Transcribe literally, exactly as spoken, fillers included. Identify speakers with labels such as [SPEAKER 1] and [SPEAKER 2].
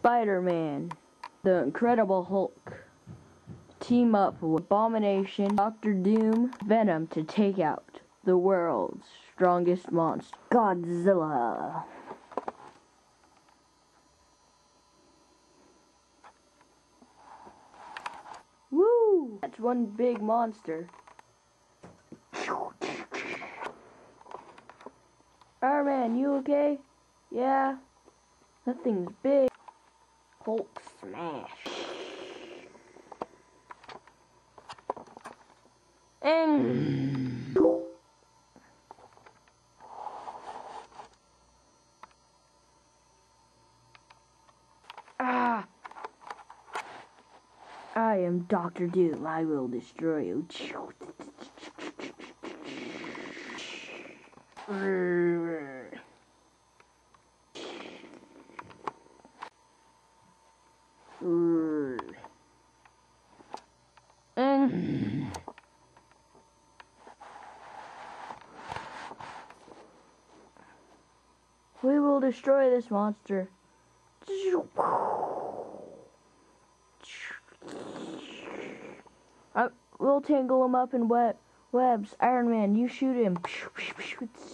[SPEAKER 1] Spider-Man, the Incredible Hulk team up with Abomination, Doctor Doom, Venom to take out the world's strongest monster, Godzilla. Woo! That's one big monster. Iron Man, you okay? Yeah? That thing's big. Hulk smash. And ah, I am Doctor Doom. I will destroy you. And we will destroy this monster. I, we'll tangle him up in web webs. Iron Man, you shoot him.